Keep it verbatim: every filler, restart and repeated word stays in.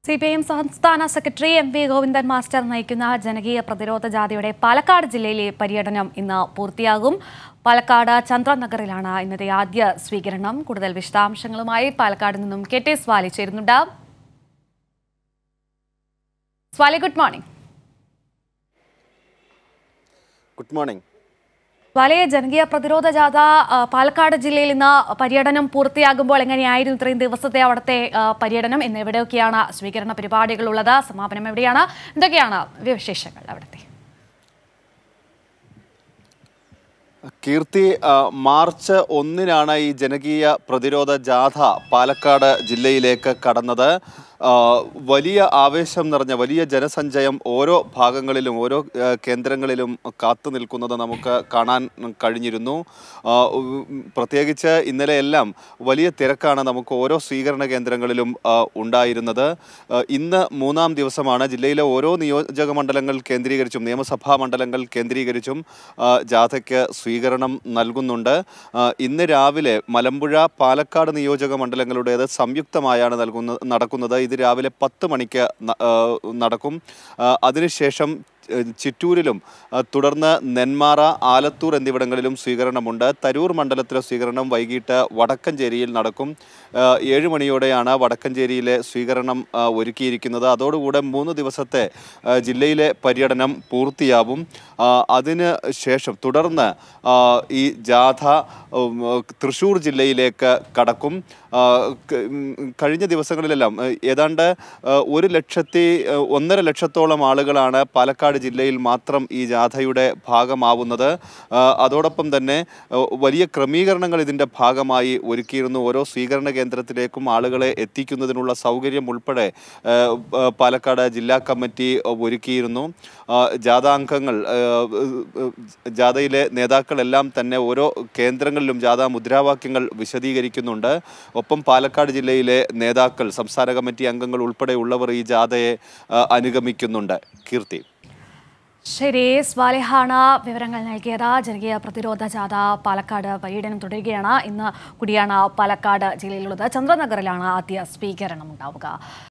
C P I M സംസ്ഥാന secretary M V Govindan master നയിക്കുന്ന ജനകീയ പ്രതിരോധ ജാഥയുടെ പാലക്കാട് ജില്ലയിലെ പര്യടനം ഇന്ന് പൂർത്തിയാകും. പാലക്കാട് ചന്ദ്രനഗറിലാണ് ഇന്നത്തെ ആദ്യ സ്വീകരണം. കൂടുതൽ വിശദാംശങ്ങളുമായി പാലക്കാട് നിന്നും കെ ടി സ്വാലി ചേരുന്നുണ്ട്. Swali, good morning. Good morning. വലിയ ജനകീയ പ്രതിരോധ ജാഥ പാലക്കാട് ജില്ലയിൽ ഇന്ന് പര്യടനം പൂർത്തിയാകുമ്പോൾ എങ്ങനെയായിരുന്നു ഇത്രയും ദിവസത്തെ അവിടുത്തെ പര്യടനം? ഇന്ന് എവിടെയൊക്കെയാണ് സ്വീകരണ പരിപാടികളുള്ളത്? സമാപനം എവിടെയാണ്? എന്തൊക്കെയാണ് വിശേഷങ്ങൾ അവിടുത്തെ? കീർത്തി, മാർച്ച് ഒന്നിനാണ് ഈ ജനകീയ പ്രതിരോധ ജാഥ പാലക്കാട് ജില്ലയിലേക്ക് കടന്നത്. വലിയ ആവേശം നിറഞ്ഞ വലിയ ജനസഞ്ചയം ഓരോ ഭാഗങ്ങളിലും ഓരോ കേന്ദ്രങ്ങളിലും കാത്തു നിൽക്കുന്നത് നമുക്ക് കാണാൻ കഴിഞ്ഞിരുന്നു. പ്രത്യേകിച്ച് ഇന്നലെയെല്ലാം വലിയ തിരക്കാണ് നമുക്ക് ഓരോ സ്വീകരണ കേന്ദ്രങ്ങളിലും ഉണ്ടായിരുന്നത്. ഇന്ന് മൂന്നാം ദിവസമാണ്. ജില്ലയിലെ ഓരോ നിയോജക മണ്ഡലങ്ങൾ കേന്ദ്രീകരിച്ചും നിയമസഭാ മണ്ഡലങ്ങൾ കേന്ദ്രീകരിച്ചും ജാഥയ്ക്ക് സ്വീകരണം നൽകുന്നുണ്ട്. ഇന്ന് രാവിലെ മലമ്പുഴ പാലക്കാട് നിയോജക മണ്ഡലങ്ങളുടേത് സംയുക്തമായാണ് നൽകുന്ന നടക്കുന്നത്. ഇത് രാവിലെ പത്ത് മണിക്ക് നടക്കും. അതിനുശേഷം ചിറ്റൂരിലും തുടർന്ന് നെന്മാറ, ആലത്തൂർ എന്നിവിടങ്ങളിലും സ്വീകരണമുണ്ട്. തരൂർ മണ്ഡലത്തിലെ സ്വീകരണം വൈകിട്ട് വടക്കഞ്ചേരിയിൽ നടക്കും. ഏഴ് മണിയോടെയാണ് വടക്കഞ്ചേരിയിലെ സ്വീകരണം ഒരുക്കിയിരിക്കുന്നത്. അതോടുകൂടെ മൂന്ന് ദിവസത്തെ ജില്ലയിലെ പര്യടനം പൂർത്തിയാവും. അതിന് ശേഷം തുടർന്ന് ഈ ജാഥ തൃശ്ശൂർ ജില്ലയിലേക്ക് കടക്കും. കഴിഞ്ഞ ദിവസങ്ങളിലെല്ലാം ഏതാണ്ട് ഒരു ലക്ഷത്തി ഒന്നര ലക്ഷത്തോളം ആളുകളാണ് പാലക്കാട് ജില്ലയിൽ മാത്രം ഈ ജാഥയുടെ ഭാഗമാവുന്നത്. അതോടൊപ്പം തന്നെ വലിയ ക്രമീകരണങ്ങൾ ഇതിൻ്റെ ഭാഗമായി ഒരുക്കിയിരുന്നു. ഓരോ സ്വീകരണ കേന്ദ്രത്തിലേക്കും ആളുകളെ എത്തിക്കുന്നതിനുള്ള സൗകര്യം ഉൾപ്പെടെ പാലക്കാട് ജില്ലാ കമ്മിറ്റി ഒരുക്കിയിരുന്നു. ജാഥാംഗങ്ങൾ, ജാഥയിലെ നേതാക്കളെല്ലാം തന്നെ ഓരോ കേന്ദ്രങ്ങളിലും ജാഥാ മുദ്രാവാക്യങ്ങൾ വിശദീകരിക്കുന്നുണ്ട്. ഒപ്പം പാലക്കാട് ജില്ലയിലെ നേതാക്കൾ, സംസ്ഥാന കമ്മിറ്റി അംഗങ്ങൾ ഉൾപ്പെടെയുള്ളവർ ഈ ജാഥയെ അനുഗമിക്കുന്നുണ്ട്. കീർത്തി. ശരി, സ്വാലിഹാണ് വിവരങ്ങൾ നൽകിയത്. ജനകീയ പ്രതിരോധ ജാഥ പാലക്കാട് പര്യടനം തുടരുകയാണ്. ഇന്ന് കൂടിയാണ് പാലക്കാട് ജില്ലയിലുള്ളത്. ചന്ദ്രനഗറിലാണ് ആദ്യ സ്വീകരണം ഉണ്ടാവുക.